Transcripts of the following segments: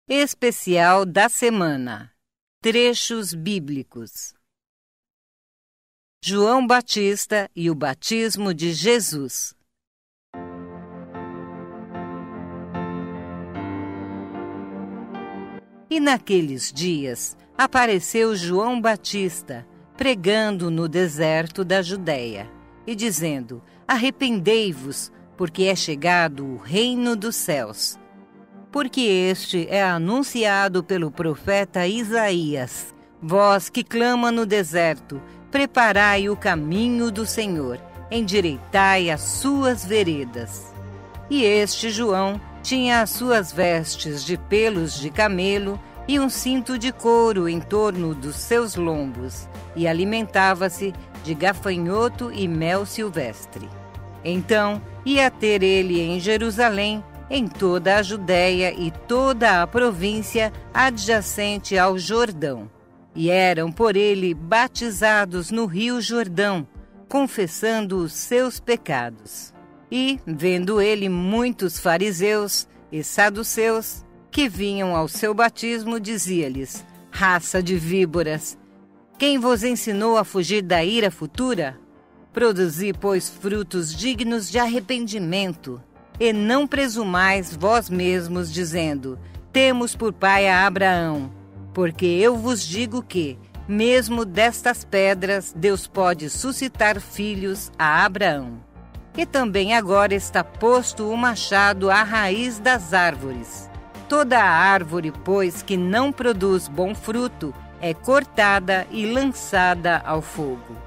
Especial da semana. Trechos bíblicos. João Batista e o batismo de Jesus. E naqueles dias apareceu João Batista, pregando no deserto da Judéia, e dizendo: Arrependei-vos, porque é chegado o reino dos céus. Porque este é anunciado pelo profeta Isaías. Vós que clama no deserto, preparai o caminho do Senhor, endireitai as suas veredas. E este João tinha as suas vestes de pelos de camelo e um cinto de couro em torno dos seus lombos, e alimentava-se de gafanhoto e mel silvestre. Então ia ter ele em Jerusalém, em toda a Judéia e toda a província adjacente ao Jordão. E eram por ele batizados no rio Jordão, confessando os seus pecados. E, vendo ele muitos fariseus e saduceus que vinham ao seu batismo, dizia-lhes: Raça de víboras, quem vos ensinou a fugir da ira futura? Produzi, pois, frutos dignos de arrependimento. E não presumais vós mesmos, dizendo: Temos por pai a Abraão. Porque eu vos digo que, mesmo destas pedras, Deus pode suscitar filhos a Abraão. E também agora está posto o machado à raiz das árvores. Toda a árvore, pois, que não produz bom fruto, é cortada e lançada ao fogo.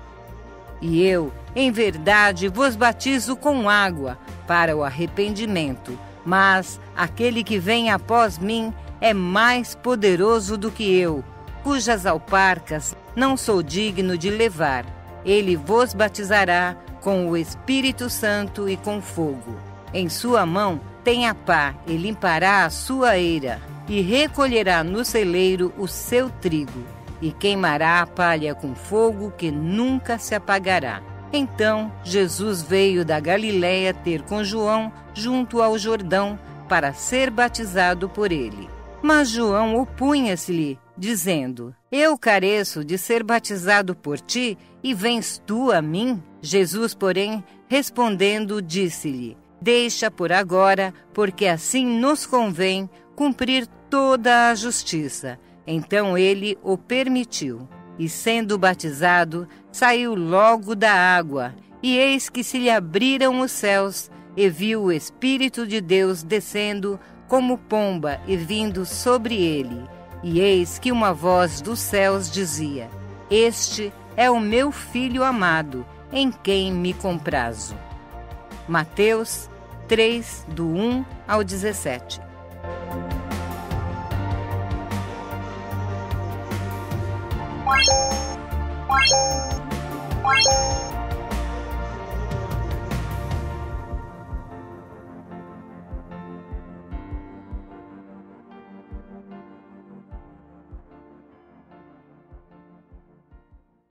E eu, em verdade, vos batizo com água para o arrependimento, mas aquele que vem após mim é mais poderoso do que eu, cujas alparcas não sou digno de levar. Ele vos batizará com o Espírito Santo e com fogo. Em sua mão tem a pá e limpará a sua eira, e recolherá no celeiro o seu trigo, e queimará a palha com fogo que nunca se apagará. Então Jesus veio da Galiléia ter com João junto ao Jordão para ser batizado por ele. Mas João opunha-se-lhe, dizendo: Eu careço de ser batizado por ti, e vens tu a mim? Jesus, porém, respondendo, disse-lhe: Deixa por agora, porque assim nos convém cumprir toda a justiça. Então ele o permitiu. E sendo batizado, saiu logo da água, e eis que se lhe abriram os céus, e viu o Espírito de Deus descendo como pomba e vindo sobre ele. E eis que uma voz dos céus dizia: Este é o meu Filho amado, em quem me comprazo. Mateus 3, do 1 ao 17.